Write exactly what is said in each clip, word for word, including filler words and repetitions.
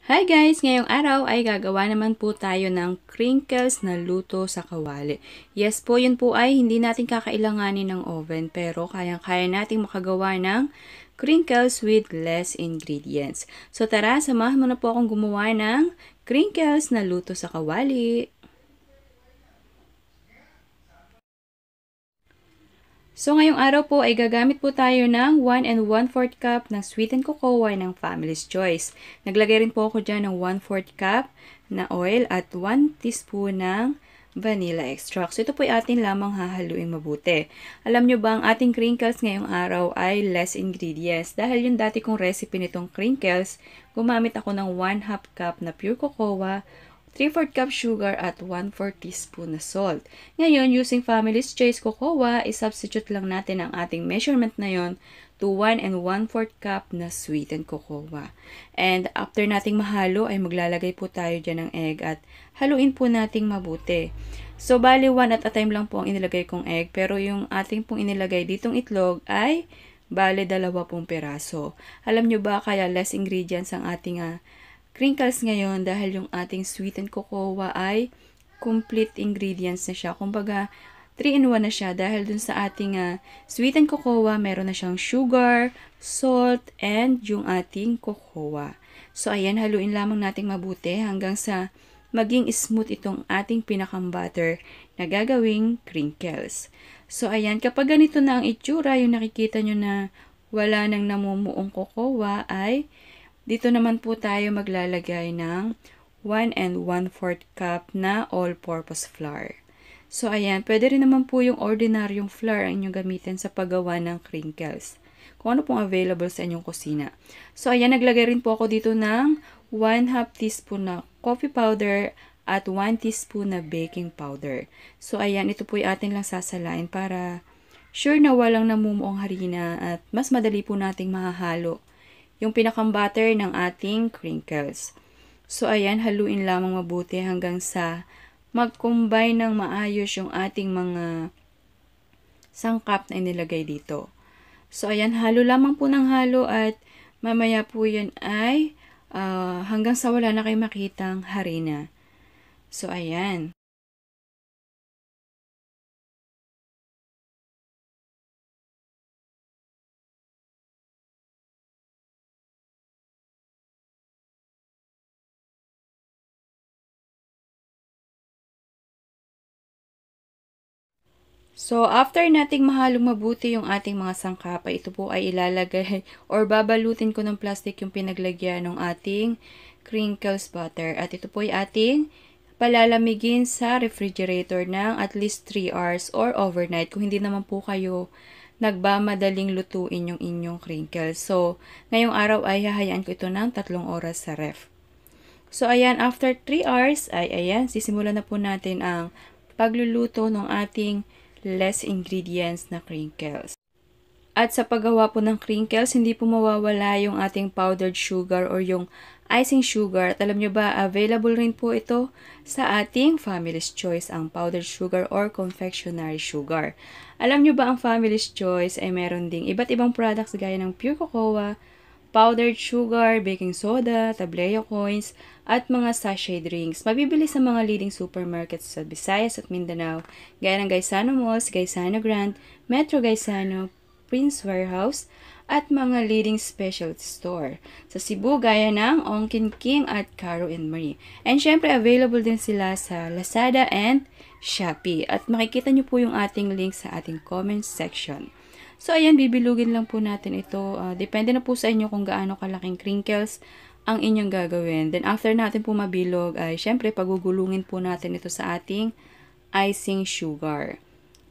Hi guys! Ngayong araw ay gagawa naman po tayo ng crinkles na luto sa kawali. Yes po, yun po ay hindi natin kakailanganin ng oven pero kayang-kaya nating makagawa ng crinkles with less ingredients. So tara, samahan mo na po akong gumawa ng crinkles na luto sa kawali. So, ngayong araw po ay gagamit po tayo ng one and one fourth cup ng sweetened cocoa ng Family's Choice. Naglagay rin po ako dyan ng one fourth cup na oil at one teaspoon ng vanilla extract. So, ito po ay atin lamang hahaluin mabuti. Alam nyo ba, ang ating crinkles ngayong araw ay less ingredients. Dahil yung dati kong recipe nitong crinkles, gumamit ako ng one half cup na pure cocoa, three fourth cup sugar at one fourth teaspoon na salt. Ngayon, using Family's Choice cocoa, i-substitute lang natin ang ating measurement na yon to one and one fourth cup na sweetened cocoa. And after nating mahalo, ay maglalagay po tayo dyan ng egg at haluin po nating mabuti. So, bali one at a time lang po ang inilagay kong egg, pero yung ating pong inilagay ditong itlog ay bali dalawa pong piraso. Alam nyo ba kaya less ingredients ang ating uh, crinkles ngayon dahil yung ating sweetened cocoa ay complete ingredients na siya. Kumbaga, three in one na siya dahil dun sa ating uh, sweetened cocoa, meron na siyang sugar, salt, and yung ating cocoa. So, ayan, haluin lamang nating mabuti hanggang sa maging smooth itong ating pinakang butter na gagawing crinkles. So, ayan, kapag ganito na ang itsura, yung nakikita nyo na wala nang namumuong cocoa ay dito naman po tayo maglalagay ng one and one fourth cup na all-purpose flour. So, ayan, pwede rin naman po yung ordinaryong flour ang inyong gamitin sa paggawa ng crinkles. Kung ano pong available sa inyong kusina. So, ayan, naglagay rin po ako dito ng one half teaspoon na coffee powder at one teaspoon na baking powder. So, ayan, ito po yung atin lang sasalain para sure na walang namumuong harina at mas madali po nating mahahalo yung pinakang butter ng ating crinkles. So, ayan, haluin lamang mabuti hanggang sa mag-combine ng maayos yung ating mga sangkap na inilagay dito. So, ayan, halo lamang po ng halo at mamaya po yan ay uh, hanggang sa wala na kayo makitang harina. So, ayan. So, after nating mahalong mabuti yung ating mga sangkap, ay ito po ay ilalagay or babalutin ko ng plastic yung pinaglagyan ng ating crinkles butter. At ito po ay ating palalamigin sa refrigerator ng at least three hours or overnight kung hindi naman po kayo nagmamadaling lutuin yung inyong crinkles. So, ngayong araw ay hahayaan ko ito ng tatlong oras sa ref. So, ayan, after three hours, ay ayan, sisimulan na po natin ang pagluluto ng ating less ingredients na crinkles. At sa paggawa po ng crinkles, hindi po mawawala yung ating powdered sugar or yung icing sugar. At alam nyo ba, available rin po ito sa ating Family's Choice, ang powdered sugar or confectionery sugar. Alam nyo ba, ang Family's Choice ay meron ding iba't ibang products gaya ng pure cocoa, powdered sugar, baking soda, tableo coins, at mga sachet drinks. Mabibili sa mga leading supermarkets sa Visayas at Mindanao, gaya ng Gaisano Malls, Gaisano Grand, Metro Gaisano, Prince Warehouse, at mga leading specialty store. Sa Cebu, gaya ng Ongkin King at Caro and Marie. And syempre, available din sila sa Lazada and Shopee. At makikita nyo po yung ating link sa ating comment section. So, ayan, bibilugin lang po natin ito. Uh, depende na po sa inyo kung gaano kalaking crinkles ang inyong gagawin. Then, after natin po mabilog, ay syempre, pagugulungin po natin ito sa ating icing sugar.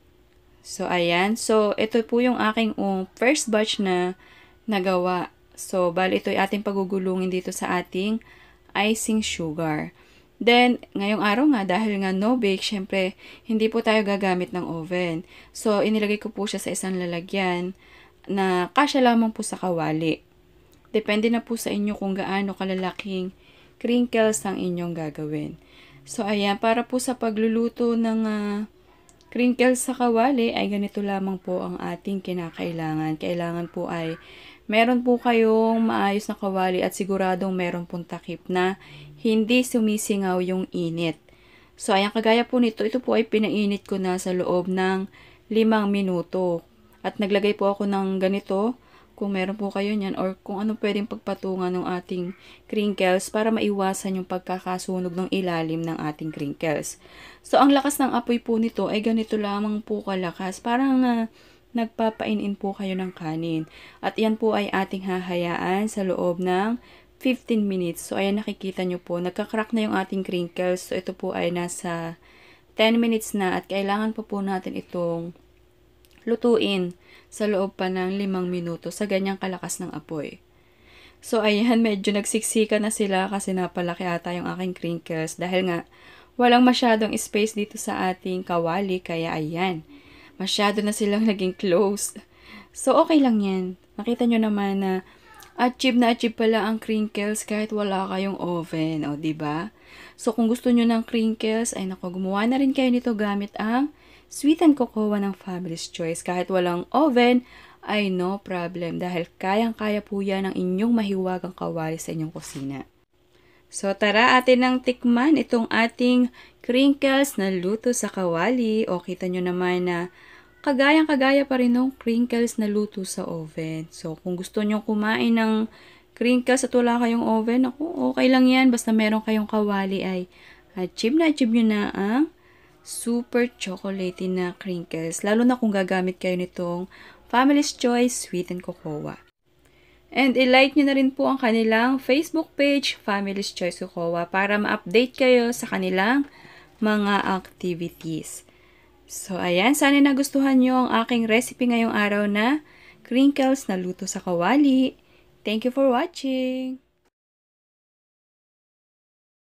So, ayan. So, ito po yung aking um, first batch na nagawa. So, bali ito ay ating pagugulungin dito sa ating icing sugar. Then, ngayong araw nga, dahil nga no bake, syempre, hindi po tayo gagamit ng oven. So, inilagay ko po siya sa isang lalagyan na kasya lamang po sa kawali. Depende na po sa inyo kung gaano kalalaking crinkles ang inyong gagawin. So, ayan, para po sa pagluluto ng uh, crinkles sa kawali, ay ganito lamang po ang ating kinakailangan. Kailangan po ay meron po kayong maayos na kawali at siguradong meron pong takip na hindi sumisingaw yung init. So, ayan, kagaya po nito, ito po ay pinainit ko na sa loob ng limang minuto. At naglagay po ako ng ganito, kung meron po kayo niyan, or kung ano pwedeng pagpatungan ng ating crinkles para maiwasan yung pagkakasunog ng ilalim ng ating crinkles. So, ang lakas ng apoy po nito ay ganito lamang po kalakas. Parang uh, nagpapainin po kayo ng kanin. At yan po ay ating hahayaan sa loob ng fifteen minutes. So, ayan, nakikita nyo po, nagka-crack na yung ating crinkles. So, ito po ay nasa ten minutes na at kailangan po po natin itong lutuin sa loob pa ng limang minuto sa ganyang kalakas ng apoy. So, ayan, medyo nagsiksika na sila kasi napalaki ata yung aking crinkles dahil nga walang masyadong space dito sa ating kawali. Kaya, ayan, masyado na silang naging close. So, okay lang yan. Nakita nyo naman na achieve na achieve pala ang crinkles kahit wala kayong oven. O, diba? So, kung gusto nyo ng crinkles, ay nako, gumawa na rin kayo nito gamit ang Sweet and Cocoa ng Family's Choice. Kahit walang oven, ay no problem. Dahil kayang-kaya po yan ang inyong mahiwagang kawali sa inyong kusina. So, tara atin nang tikman itong ating crinkles na luto sa kawali. O, kita nyo naman na kagayang-kagaya pa rin ng crinkles na luto sa oven. So, kung gusto nyo kumain ng crinkles at wala kayong oven, ako, okay lang yan. Basta meron kayong kawali ay achieve na achieve nyo na ang super chocolatey na crinkles. Lalo na kung gagamit kayo nitong Family's Choice Sweet and Cocoa. And i-like nyo na rin po ang kanilang Facebook page, Family's Choice Cocoa, para ma-update kayo sa kanilang mga activities. So, ayan. Sana nagustuhan nyo ang aking recipe ngayong araw na crinkles na luto sa kawali. Thank you for watching!